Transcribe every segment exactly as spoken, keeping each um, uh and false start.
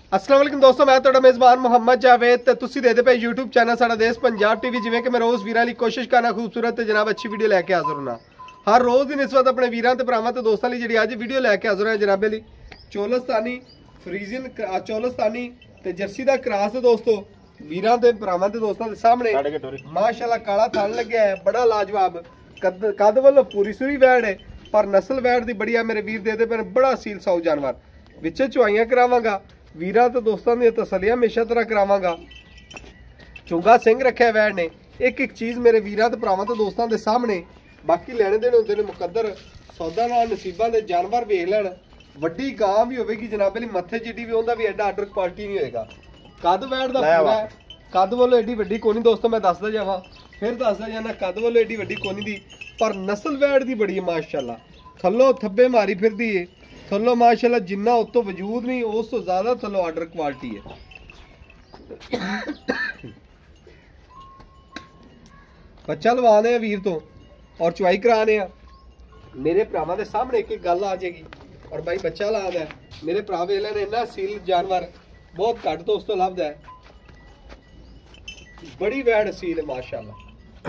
अस्सलाम वालेकुम दोस्तों, मैं तुहाडा मेज़बान मुहम्मद जावेद ते तुसी देखदे पे यूट्यूब चैनल साडा देश पंजाब टीवी। जिवें कि मैं रोज़ वीरां लई कोशिश करना खूबसूरत ते जनाब अच्छी वीडियो लैके हाज़र होना। हर रोज़ दी निस्बत अपने वीरां ते भरावां ते दोस्तां लई जिहड़ी अज वीडियो लैके हाज़र है जनाबे लई चोलस्तानी फ्रीजियन चोलस्तानी ते जर्सी दा क्रॉस है दोस्तों। वीरां ते भरावां ते दोस्तां दे सामने माशाअल्लाह काला थान लग्या है, बड़ा लाजवाब कद कद वालों पूरी सूरी वैड़ है, पर नस्ल वैड़ दी बड़ी है। मेरे वीर दे दे पे बड़ा सील साऊ जानवर विच चुआइयां करावांगा। वीरां तो दोस्तों दी तसलियां हमेशा तरह करावांगा। चुंगा सिंह रखा वैड़ ने, एक एक चीज़ मेरे वीरां ते भरावां ते दोस्तों के सामने। बाकी लैने देने होंदे ने मुकद्दर, सौदा नाल नसीबां दे जानवर वेख लैण। वड्डी गां भी होवेगी जनाबे लई मत्थे जिड्डी भी उंदा भी एडा आर्डर क्वालिटी नहीं होएगा। कद वैड़ दा पूरा है, कद वालों एडी वड्डी कोनी दोस्तों। मैं दसदा जावां फिर दसदा जाना, कद वालों एडी वड्डी कोनी दी, पर नस्ल वैड़ दी बड़ी है माशाअल्लाह। थल्लों थब्बे मारी फिरदी है, थल्लों माशाअल्लाह जिन्ना उत्तों वजूद नहीं उस तो ज्यादा थल्लों आर्डर क्वालिटी है। बच्चा लवाने हैं वीर तो और चुवाई कराने हैं मेरे भरावां दे सामने। एक एक गल आ जाएगी और भाई बच्चा लादा है मेरे भरा वेले ने, इन्ना सील जानवर बहुत घट दोस्तों लभदा है। बड़ी वैड़ सील माशाअल्लाह।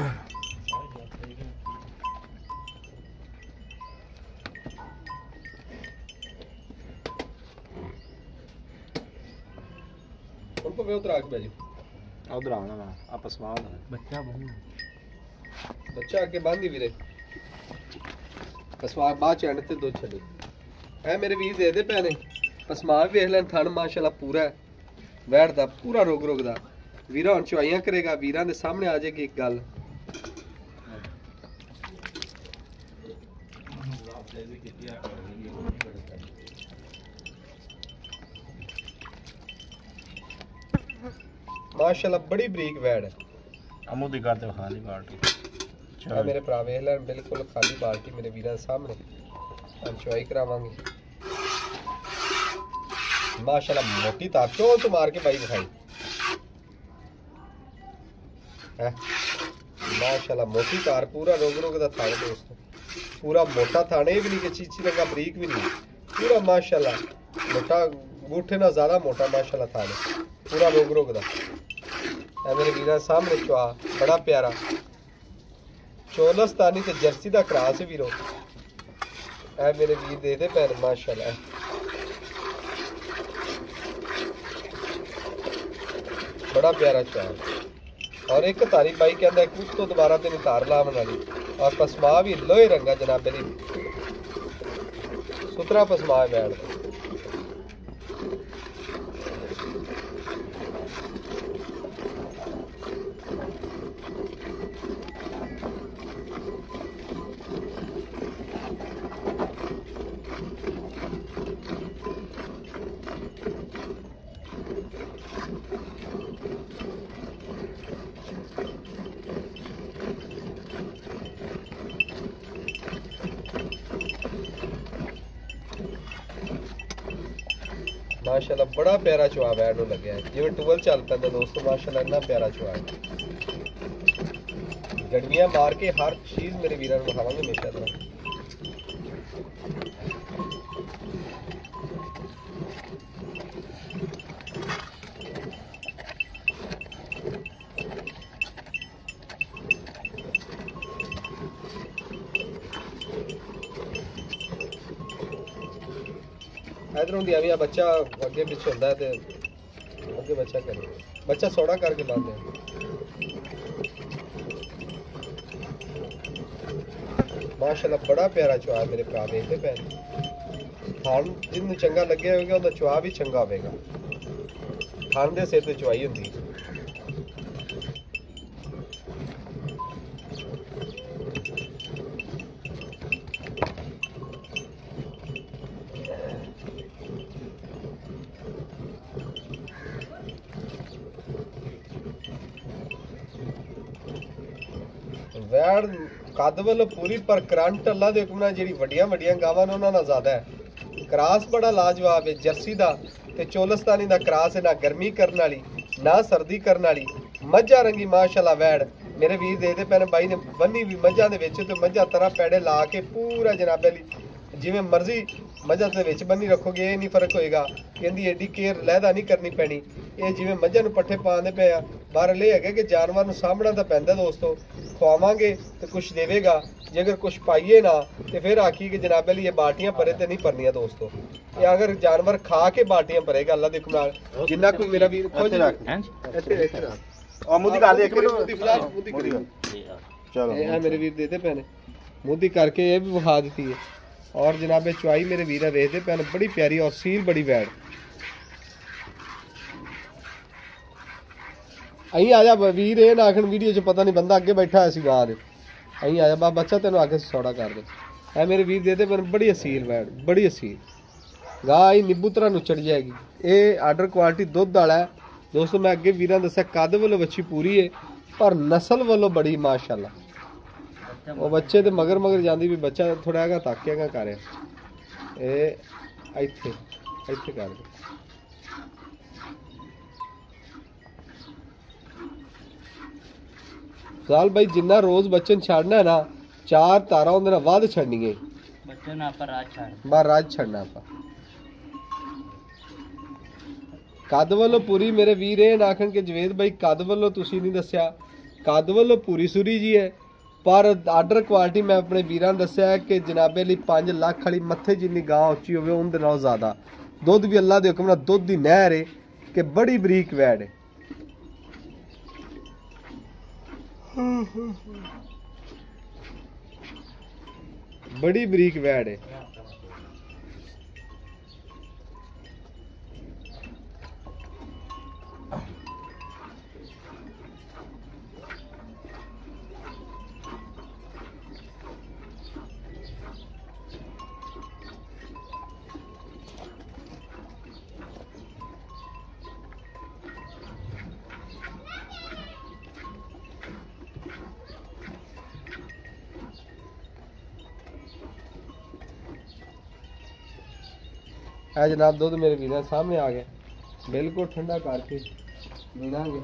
उनको वे उतर आके बैजो, उधर आना ना आपस में बच्चा बंद बच्चा आके बांधी वीरे पसमा बाद चैन ते दो छड़े है मेरे वीर दे दे पैने। पसमा भी वेख लैन, थन माशाअल्लाह पूरा है वैड़ दा, पूरा रोग रोग दा। वीरा हुण चुआइयां करेगा, वीरां दे सामने आ जाएगी एक गल। माशाअल्लाह बड़ी बरीक वैड़ है। अमू दी करते खाली बाल्टी चल मेरे भरा वेख लैन, बिल्कुल खाली बाल्टी मेरे वीरां दे सामने। हम चुआई करावांगे माशाअल्लाह। मोटी तार चोल तो मार के बाई दिखाई है माशाअल्लाह। मोटी तार पूरा रोग रोग दा थान दोस्तों, पूरा मोटा थान, ये भी नहीं कि चीची लगा बरीक भी नहीं, पूरा माशाअल्लाह मोटा अंगूठे ना ज्यादा मोटा माशाअल्लाह थान, पूरा रोग रोग दा है मेरे वीरा सामने। चुआ बड़ा प्यारा चोलस्तानी ते जर्सी दा क्रॉस वीरो है मेरे वीर दे दे पैन माशाअल्लाह। बड़ा प्यारा चुआ और एक तारी बाई कहता है कुछ तो दोबारा तेन तार लावन वाली। और पसमा भी लोहे रंगा जनाबे दी, सुतरा पसमा बैठ। माशाअल्लाह बड़ा प्यारा चुआ वैड़ नूं लग्या है, जिवें टूअल चल पैंदा दोस्तों माशाअल्लाह। इन्ना प्यारा चुआ है, गड़वियां मार के हर चीज़ मेरे वीरां नूं विखावांगे हमेशा तरह। इधरों दी आविया बच्चा अगे पिछे होंदा है ते अगे बच्चा करे, बच्चा सोड़ा करके बांधे माशाअल्लाह। बड़ा प्यारा चुआ मेरे भरा देखते पैन। थान जिन्नू चंगा लगे होगा उहदा चुआ भी चंगा होगा। थान दे सिर ते चुआई हुंदी। वैड़ कद वालों पूरी, पर करंट अल्लाह दे हुक्म नाल जिहड़ी वड्डियां वड्डियां गावां ने उन्हां नाल ज़्यादा है। क्रॉस बड़ा लाजवाब है जर्सी दा ते चोलस्तानी दा क्रॉस है, ना गर्मी करने वाली ना सर्दी करने वाली। मझा रंगी माशाअल्लाह वैड़ मेरे वीर दे दे पैन बाई ने बन्नी भी मझां दे विच ते मझां तरह पैड़े ला के पूरा जनाबे ली जिवें मर्जी ਮੱਝਾਂ ਦੇ ਵਿੱਚ ਬੰਨੀ ਰੱਖੋਗੇ ਇਹ ਨਹੀਂ ਫਰਕ ਹੋਏਗਾ ਇਹਦੀ ਐਡੀ ਕੇਅਰ ਲਹਿਦਾ ਨਹੀਂ ਕਰਨੀ ਪੈਣੀ ਇਹ ਜਿਵੇਂ ਮੱਝਾਂ ਨੂੰ ਪੱਠੇ ਪਾਉਂਦੇ ਪਏ ਆ ਬਾਹਰ ਇਹ ਹੈਗਾ ਕਿ ਜਾਨਵਰ ਨੂੰ ਸਾਂਭਣਾ ਤਾਂ ਪੈਂਦਾ ਦੋਸਤੋ ਖਵਾਵਾਂਗੇ ਤੇ ਕੁਛ ਦੇਵੇਗਾ ਜੇ ਅਗਰ ਕੁਛ ਪਾਈਏ ਨਾ ਤੇ ਫਿਰ ਆਖੀ ਕਿ ਜਨਾਬੇ ਲਈ ਇਹ ਬਾਟੀਆਂ ਭਰੇ ਤੇ ਨਹੀਂ ਭਰਨੀਆਂ ਦੋਸਤੋ ਇਹ ਅਗਰ ਜਾਨਵਰ ਖਾ ਕੇ ਬਾਟੀਆਂ ਭਰੇਗਾ ਅੱਲਾ ਦੇ ਹੁਕਮ ਨਾਲ ਜਿੰਨਾ ਕੋਈ ਮੇਰਾ ਵੀਰ ਖੁਦ ਇੱਥੇ ਇੱਥੇ ਰੱਖ ਆ ਮੂਦੀ ਕਰ ਦੇ ਇੱਕ ਮਿੰਟ ਮੂਦੀ ਫਲਾਸ਼ ਮੂਦੀ ਕਰੀ ਚਲੋ ਇਹ ਮੇਰੇ ਵੀਰ ਦੇਦੇ ਪੈਣੇ ਮੂਦੀ ਕਰਕੇ ਇਹ ਵੀ ਵਿਖਾ ਦਿੱਤੀ ਹੈ और जनाबे चुआई मेरे वीर वेखते पैन बड़ी प्यारी और सील बड़ी वैड अं आजा वीर ये ना आखन वीडियो च पता नहीं बंदा अगे बैठा है गां दे अं आजा बा बच्चा तेन आके सौड़ा कर दे है मेरे वीर देते पैन बड़ी असील वैड बड़ी असील गां आई नींबू तरह नुचड़ जाएगी ये आर्डर क्वालिटी दुध वाला है दोस्तों मैं अगे वीर दसा कद वालों बच्ची पूरी है पर नस्ल वालों बड़ी माशाअल्लाह वो बच्चे तो मगर मगर जाती भी बच्चा थोड़ा है ताकिया कर इत्थे इत्थे कर साल भाई जिन्ना रोज बच्चे छड़ना है ना चार तारा उन्हें वध छड़नी बाहर राज छड़ना आप कद वालों पूरी मेरे वीर ना आखन के जवेद भाई कद वालों तुसी नहीं दस्या कद वालों पूरी सुरी जी है पर आर्डर क्वालिटी मैं अपने वीरां दस्या है कि जनाबे लिए पाँच लाख वाली मत्थे जिन्नी गां उच्ची होवे उनदे नालों ज़्यादा दुध भी अल्लाह दे हुक्म नाल दुध दी नहर है कि बड़ी बरीक वैड है बड़ी बरीक वैड है है जनाब दुध मेरे वीर सामने आ गया बिल्कुल ठंडा करके मिलांगे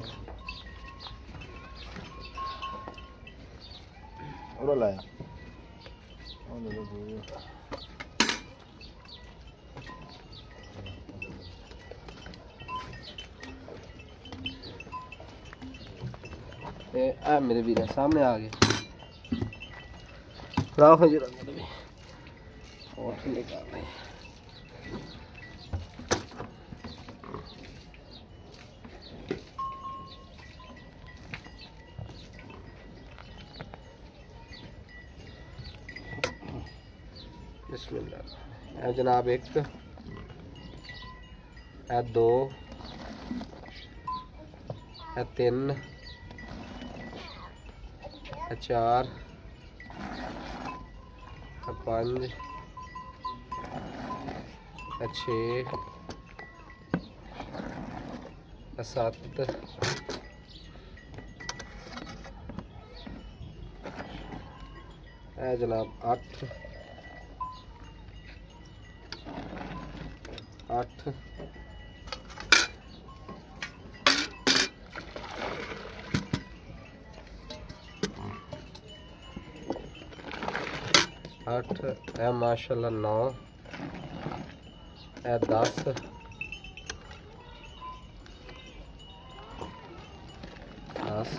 और लाया आ मेरे वीर सामने आ गए राह जरा और निकाल रहे बिस्मिल्लाह है जनाब एक है दो है तीन है चार है पाँच है छः है सात है जनाब आठ आठ आठ है माशाल्लाह नौ है दस दस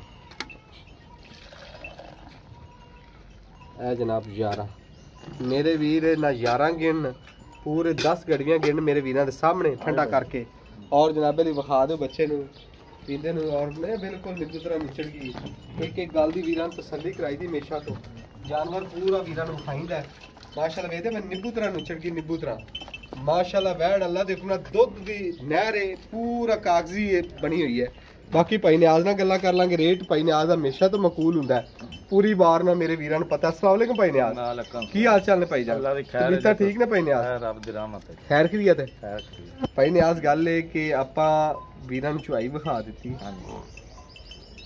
है जनाब ग्यारह मेरे वीर ना ग्यारह गिन पूरे दस गड्डियां गिन मेरे वीरों के सामने ठंडा करके और जनाबे विखा दो बच्चे पींदे और मैं बिल्कुल निकल तरह निचड़ गई एक एक गल की वीरों तसल्ली कराई थी हमेशा तो जानवर पूरा वीरों विखाईंदा है माशाल्लाह वेखदे मैं नींबू तरह निचड़ गई नींबू तरह माशाल्लाह वैड़ अल्लाह दे हुक्म दुध की नहर है पूरा कागजी बनी हुई है बाकी भाई न्याज नाल गल्लां कर लांगे रेट भाई न्याज हमेशा तो मकूल हुंदा है पूरी बार ना मेरे वीरां नूं पता अस्सलाम वालेकुम भाई न्याज की हाल चाल ने भाई जान अल्लाह दी खैर है ठीक ने भाई न्याज रब दी रहमत है खैर खैरियत है खैर खैरियत भाई न्याज गल है कि आपां वीरां नूं चुआई विखा दित्ती हां जी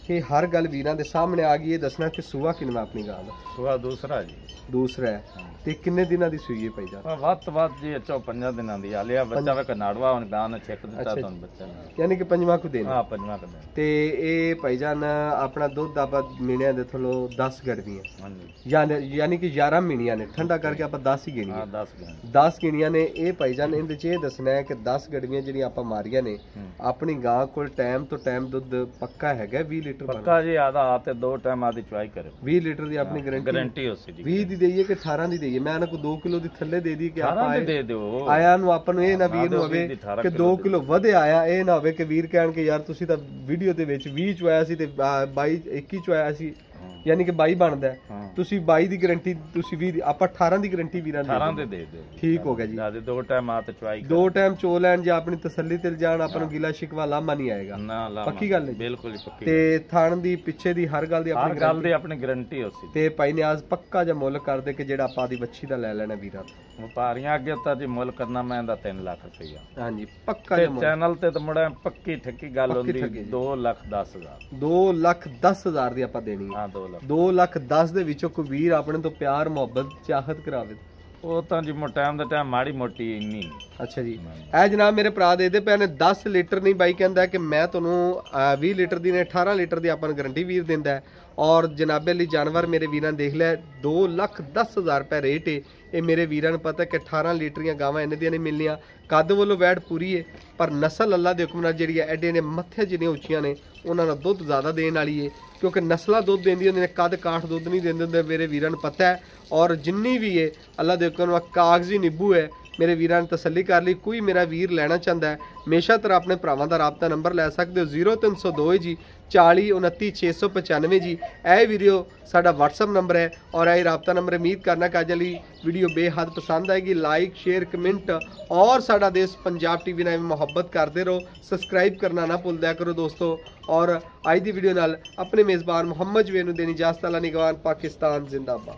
ਕਿ ਹਰ ਗੱਲ ਵੀਰਾਂ ਦੇ ਸਾਹਮਣੇ ਆ ਗਈ। ਇਹ ਦੱਸਣਾ ਕਿ ਸੂਆ ਕਿੰਨਾ ਆਪਣੀ ਗਾਂ ਦਾ? ਸੁਆ ਦੂਸਰਾ ਜੀ। ਦੂਸਰਾ ਹੈ। ਤੇ ਕਿੰਨੇ ਦਿਨਾਂ ਦੀ ਸੂਈ ਹੈ ਭਾਈ ਜਾਨ? ਆ ਵੱਧ ਤੋਂ ਵੱਧ ਜੀ ਚੌ ਪੰਜਾਂ ਦਿਨਾਂ ਦੀ ਹਾਲਿਆ ਬੱਚਾ ਵੇ ਕਨਾੜਵਾ ਹੁਣ ਗਾਂ ਨੇ ਛਿੱਕ ਦਿੱਤਾ ਅੱਛਾ। ਤੁਹਾਨੂੰ ਬੱਚਾ ਨੇ। ਯਾਨੀ ਕਿ ਪੰਜਵਾਂ ਕੁ ਦਿਨ। ਹਾਂ ਪੰਜਵਾਂ ਕਦੇ। ਤੇ ਇਹ ਭਾਈ ਜਾਨ ਆਪਣਾ ਦੁੱਧ ਆਪਾਂ ਮਹੀਨਿਆਂ ਦੇ ਥੱਲੋਂ ਦਸ ਗੜਵੀਆਂ, ਹਾਂਜੀ ਯਾਨੀ ਯਾਨੀ ਕਿ ਗਿਆਰਾਂ ਮਹੀਨਿਆਂ ਨੇ, ਠੰਡਾ ਕਰਕੇ ਆਪਾਂ ਦਸ ਹੀ ਹਾਂ ਗਿਣੀਆਂ। ਦਸ ਗਾਂ। ਦਸ ਗਿਣੀਆਂ ਨੇ। ਇਹ ਭਾਈ ਜਾਨ ਇਹਦੇ ਚ ਇਹ ਦੱਸਣਾ ਹੈ ਕਿ ਦਸ ਗੜਵੀਆਂ ਜਿਹੜੀਆਂ ਆਪਾਂ ਮਾਰੀਆਂ ਨੇ, ਆਪਣੀ ਗਾਂ ਕੋਲ ਟਾਈਮ ਤੋਂ ਟਾਈਮ ਦੁੱਧ ਪੱਕਾ ਹੈਗਾ ਵੀਹ ਲੀਟਰ ਬਣਦਾ? ਪੱਕਾ ਜੀ ਆਦਾ ਆ ਤੇ ਦੋ ਟਾਈਮ ਆਦੀ ਚੁਆਈ ਕਰੇ। ਵੀਹ ਲੀਟਰ ਦੀ ਆਪਣੀ ਗਾਰੰਟੀ ਗਾਰੰਟੀ ਹੋਸੀ ਜੀ। ਵੀਹ ਦੀ ਦੇਈਏ ਕਿ ਅਠਾਰਾਂ ਦੀ ਦੇਈਏ? ਮੈਂ ਇਹਨਾਂ ਕੋ ਦੋ ਕਿਲੋ ਦੀ ਥੱਲੇ ਦੇ ਦੀ ਕਿ ਆਪਾਂ ਅਠਾਰਾਂ ਦੀ ਆਏ- ਦੇ ਦਿਓ। ਆਇਆ ਨੂੰ ਆਪਾਂ ਨੂੰ ਇਹ ਨਾ ਵੀਰ ਨੂੰ ਹਾਂ, ਹੋਵੇ ਵੀਹ ਦੀ ਅਠਾਰਾਂ ਕਿ ਕਿਲੋ ਦੋ ਦੇ ਕਿਲੋ ਵਧੇ ਆਇਆ। ਇਹ ਨਾ ਹੋਵੇ ਕਿ ਵੀਰ ਕਹਿਣ ਕਿ ਯਾਰ ਤੁਸੀਂ ਤਾਂ ਵੀਡੀਓ ਦੇ ਵਿੱਚ ਵੀਹ ਚ ਆਇਆ ਸੀ ਤੇ ਬਾਈ ਇੱਕੀ ਚ ਆਇਆ ਸੀ, ਯਾਨੀ ਕਿ ਬਾਈ ਬਣਦਾ ਹੈ। ਹਾਂ। ਤੁਸੀਂ ਬਾਈ ਦੀ ਗਾਰੰਟੀ, ਤੁਸੀਂ ਵੀਹ ਦੀ, ਆਪਾਂ ਅਠਾਰਾਂ ਦੀ ਗਾਰੰਟੀ ਵੀਰਾਂ ਦੀ ਅਠਾਰਾਂ ਦੇ ਦੇ ਦਿਓ। ਦੇ ਦਿਓ। ਠੀਕ ਹੋ ਗਿਆ ਜੀ। ਆਦੇ ਦੋ ਟਾਈਮ ਆ ਤੇ ਚੁਆਈ ਕਰੇ। ਦੋ ਟਾਈਮ ਚੋ ਲੈਣ ਜਾਂ ਆਪਣੀ ਤਸੱਲੀ ਤੇ ਜਾਣ, ਆਪਾਂ ਨੂੰ ਗਿਲਾ ਸ਼ਿਕਵਾ ਲਾਮਾ ਨਹੀਂ ਆਏਗਾ। ਨਾ ਲਾ ਪੱਕੀ ਗੱਲ ਹੈ ਜੀ। ਬਿਲਕੁਲ ਜੀ ਪੱਕੀ। ਤੇ ਥਾਣ ਦੀ ਪਿੱਛੇ ਦੀ ਹਰ ਗੱਲ ਦੀ ਹਰ ਆਪਣੀ ਗੱਲ ਦੀ ਆਪਣੀ ਗਾਰੰਟੀ ਹੋਸੀ। ਤੇ ਭਾਈ ਨਿਆਜ਼ ਪੱਕਾ ਜਿਹਾ ਮੁੱਲ ਕਰਦੇ ਕਿ ਜਿਹੜਾ ਆਪਾਂ ਦੀ ਬੱਚੀ ਦਾ ਲੈ ਲੈਣਾ ਵੀਰਾਂ ਤੋਂ। ਵਪਾਰੀਆਂ ਅੱਗੇ ਤਾਂ ਜੀ ਮੁੱਲ ਕਰਨਾ ਮੈਂ ਇਹਦਾ ਤਿੰਨ ਲੱਖ ਰੁਪਈਆ। ਹਾਂਜੀ ਪੱਕਾ ਤੇ ਜਿਹਾ ਮੁੱਲ। ਚੈਨਲ ਤੇ ਤਾਂ ਮੁੜਾ ਪੱਕੀ ਠੱਕੀ ਗੱਲ ਪੱਕੀ ਹੁੰਦੀ ਠੱਗੀ ਜੀ। ਦੋ ਲੱਖ ਦਸ ਹਜ਼ਾਰ। ਦੋ ਲੱਖ ਦਸ ਹਜ਼ਾਰ ਦੀ ਆਪਾਂ ਦੇਣੀ ਹੈ। ਹਾਂ ਦੋ ਲੱਖ। ਦੋ ਲੱਖ ਦਸ ਦੇ ਵਿੱਚੋਂ ਕੋਈ ਵੀਰ ਆਪਣੇ ਤੋਂ ਪਿਆਰ ਮੁਹੱਬਤ ਚਾਹਤ ਕਰਾਵੇ। ਉਹ ਤਾਂ ਜੀ ਟਾਈਮ ਦਾ ਟਾਈਮ ਮਾੜੀ ਮੋਟੀ ਇੰਨੀ। ਅੱਛਾ ਜੀ। ਇਹ ਜਨਾਬ ਮੇਰੇ ਭਰਾ ਦੇ ਦੇ ਪਏ ਨੇ ਦਸ ਲੀਟਰ ਨਹੀਂ। ਬਾਈ ਕਹਿੰਦਾ ਕਿ ਮੈਂ ਤੁਹਾਨੂੰ ਅਹ, ਵੀਹ ਲੀਟਰ ਦੀ ਨੇ ਅਠਾਰਾਂ ਲੀਟਰ ਦੀ ਆਪਾਂ ਨੂੰ ਗਾਰੰਟੀ ਵੀਰ ਦਿੰਦਾ ਹੈ। ਔਰ ਜਨਾਬੇ ਲਈ ਜਾਨਵਰ ਮੇਰੇ ਵੀਰਾਂ ਨੇ ਦੇਖ ਲਿਆ ਦੋ ਲੱਖ ਦਸ ਹਜ਼ਾਰ ਰੁਪਏ ਰੇਟ ਹੈ। ਇਹ ਮੇਰੇ ਵੀਰਾਂ ਨੂੰ ਪਤਾ ਕਿ ਅਠਾਰਾਂ ਲੀਟਰੀਆਂ ਗਾਵਾਂ ਇਹਨਾਂ ਦੀਆਂ ਨਹੀਂ ਮਿਲਣੀਆਂ। ਕੱਦ ਵੱਲੋਂ ਵੈੜ ਪੂਰੀ ਹੈ, ਪਰ ਨਸਲ ਅੱਲਾ ਦੇ ਹੁਕਮ ਨਾਲ ਜਿਹੜੀ ਹੈ ਐਡੇ ਨੇ ਮੱਥੇ ਜਿੰਨੀਆਂ ਉੱਚੀਆਂ ਨੇ, ਉਹਨਾਂ ਦਾ ਦੁੱਧ ਜ਼ਿਆਦਾ ਦੇਣ ਵਾਲੀ ਹੈ। ਕਿਉਂਕਿ ਨਸਲਾਂ ਦੁੱਧ ਦਿੰਦੀਆਂ ਹੁੰਦੀਆਂ ਨੇ, ਕੱਦ ਕਾਠ ਦੁੱਧ ਨਹੀਂ ਦਿੰਦੇ ਹੁੰਦੇ, ਮੇਰੇ ਵੀਰਾਂ ਨੂੰ ਪਤਾ ਹੈ। ਔਰ ਜਿੰਨੀ ਵੀ ਹੈ ਅੱਲਾ ਦੇ ਹੁਕਮ ਨਾਲ ਕਾਗਜ਼ੀ ਨਿੰਬੂ ਹੈ। ਮੇਰੇ ਵੀਰਾਂ ਨੇ ਤਸੱਲੀ ਕਰ ਲਈ। ਕੋਈ ਮੇਰਾ ਵੀਰ ਲੈਣਾ ਚਾਹੁੰਦਾ ਹੈ, ਹਮੇਸ਼ਾ ਤਰ੍ਹਾਂ ਆਪਣੇ ਭਰਾਵਾਂ ਦਾ ਰਾਬਤਾ ਨੰਬਰ ਲੈ ਸਕਦੇ ਹੋ ਜ਼ੀਰੋ ਤਿੰਨ ਸੌ ਦੋ ਜੀ ਚਾਲੀ ਉਨੱਤੀ ਛੇ ਸੌ ਪਚਾਨਵੇਂ ਜੀ। ਇਹ ਵੀਡੀਓ ਸਾਡਾ WhatsApp ਨੰਬਰ ਹੈ ਔਰ ਇਹ ਰਾਬਤਾ ਨੰਬਰ। ਉਮੀਦ ਕਰਨਾ ਕਿ ਅੱਜ ਵਾਲੀ ਵੀਡੀਓ ਬੇਹੱਦ ਪਸੰਦ ਆਏਗੀ। ਲਾਈਕ ਸ਼ੇਅਰ ਕਮੈਂਟ ਔਰ ਸਾਡਾ ਦੇਸ਼ ਪੰਜਾਬ ਟੀਵੀ ਨਾਲ ਮੁਹੱਬਤ ਕਰਦੇ ਰਹੋ। ਸਬਸਕ੍ਰਾਈਬ ਕਰਨਾ ਨਾ ਭੁੱਲਦਿਆ ਕਰੋ ਦੋਸਤੋ। ਔਰ ਅੱਜ ਦੀ ਵੀਡੀਓ ਨਾਲ ਆਪਣੇ ਮੇਜ਼ਬਾਨ ਮੁਹੰਮਦ ਜਵੇਦ ਨੂੰ ਦੇਣੀ ਇਜਾਜ਼ਤ। ਅੱਲਾ ਨਿਗਵਾਨ। ਪਾਕਿਸਤਾਨ ਜ਼ਿੰਦਾਬਾਦ।